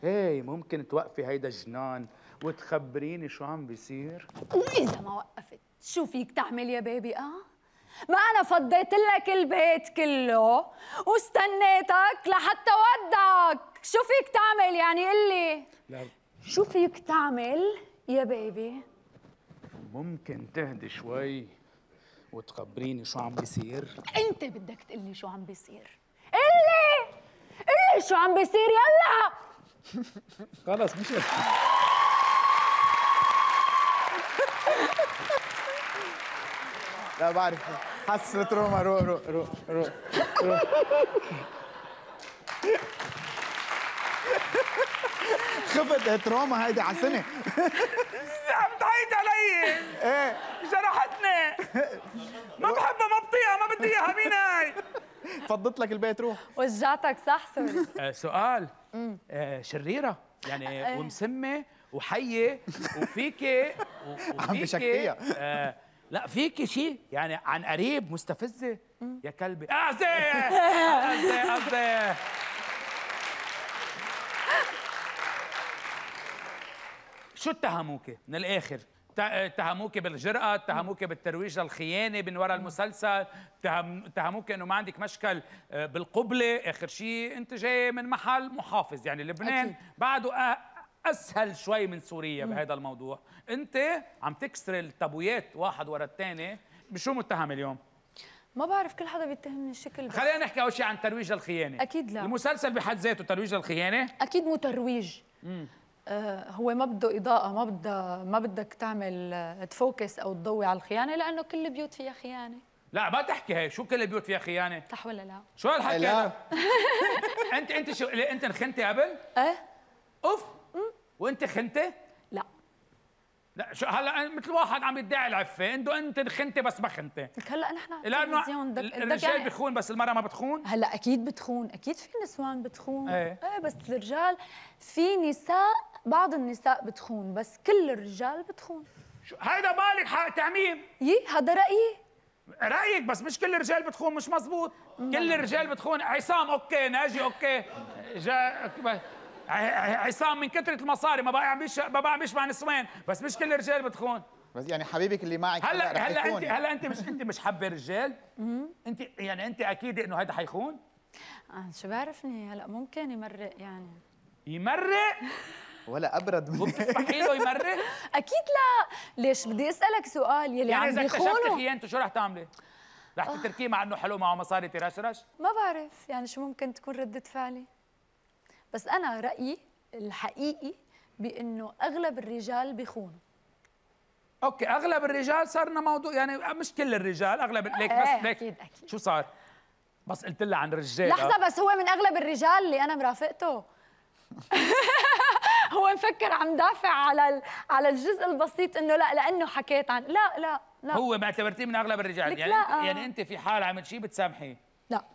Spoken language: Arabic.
هي ممكن توقفي هيدا الجنان وتخبريني شو عم بيصير؟ وإذا ما وقفت شو فيك تعمل يا بيبي؟ ما أنا فضيت لك البيت كله واستنيتك لحتى ودعك، شو فيك تعمل يعني؟ قلي لا شو فيك تعمل يا بيبي؟ ممكن تهدي شوي وتخبريني شو عم بيصير؟ أنت بدك تقلي شو عم بيصير، قلي شو عم بيصير يلا. خلص مش لا بعرف حسرة روما. روق روق روق روق روق. خفت روما هيدي على سنة. عم تعيد علي. ايه جرحتني. ما بحبها، ما بطيقها، ما بدي اياها. مين هاي؟ فضت لك البيت روح. وجعتك صح؟ سوري. سؤال. شريرة يعني ومسمة وحية وفيكي عم بشكيها. لا فيكي شيء يعني عن قريب مستفزة يا كلبي. قصدي شو اتهموكي من الاخر؟ اتهموكي بالجرأة، اتهموكي بالترويج للخيانة من وراء المسلسل، اتهموكي انه ما عندك مشكل بالقبلة، اخر شيء انت جاي من محل محافظ يعني لبنان أكيد. بعده اسهل شوي من سوريا بهذا الموضوع، انت عم تكسر التابويات واحد ورا الثاني، بشو متهم اليوم؟ ما بعرف، كل حدا بيتهمني الشكل. خلينا نحكي اول شيء عن ترويج الخيانة. اكيد لا، المسلسل بحد ذاته ترويج للخيانة؟ اكيد مو ترويج. هو ما بده إضاءة، ما بدك تعمل تفوكس أو تضوي على الخيانة، لأنه كل البيوت فيها خيانة. لا ما تحكي هيك، شو كل البيوت فيها خيانة؟ صح ولا لا؟ شو هالحكي لا. هذا؟ انت شو انت انخنتي قبل؟ ايه اوف. وانت خنتي؟ لا. لا شو هلا مثل واحد عم يدعي العفة، انت انخنتي بس ما خنتي. لك هلا نحن على لانه التلفزيون الرجال يعني بخون بس المرأة ما بتخون؟ هلا اكيد بتخون، اكيد في نسوان بتخون. ايه بس الرجال في نساء، بعض النساء بتخون بس كل الرجال بتخون. شو هيدا مالك حق تعميم؟ هذا رأيي. رأيك بس مش كل الرجال بتخون، مش مزبوط. كل الرجال بتخون. عصام اوكي، ناجي اوكي، عصام من كثرة المصاري ما بقى مع نسوان، بس مش كل الرجال بتخون. بس يعني حبيبك اللي معك هلا انت مش حابه الرجال؟ انت اكيد انه هيدا حيخون؟ شو بعرفني هلا، ممكن يمرق يعني. يمرق؟ ولا ابرد من بتسمحي له يمرق؟ اكيد لا. ليش بدي اسالك سؤال؟ يلي يعني عم بيخونوا اذا اكتشفتي خيانته شو رح تعملي؟ رح تتركيه مع انه حلو معه مصاري ترشرش؟ ما بعرف يعني شو ممكن تكون ردة فعلي، بس أنا رأيي الحقيقي بأنه أغلب الرجال بيخونوا. اوكي اغلب الرجال صارنا موضوع يعني، مش كل الرجال، اغلب ليك بس ليك أكيد. شو صار؟ بس قلت لها عن الرجال. لحظة بس، هو من أغلب الرجال اللي أنا مرافقته. هو مفكر عم دافع على الجزء البسيط انه لا لانه حكيت عن لا. هو ما اعتبرتيه من اغلب الرجال يعني؟ لا. يعني انت في حال عمل شيء بتسامحيه؟ لا.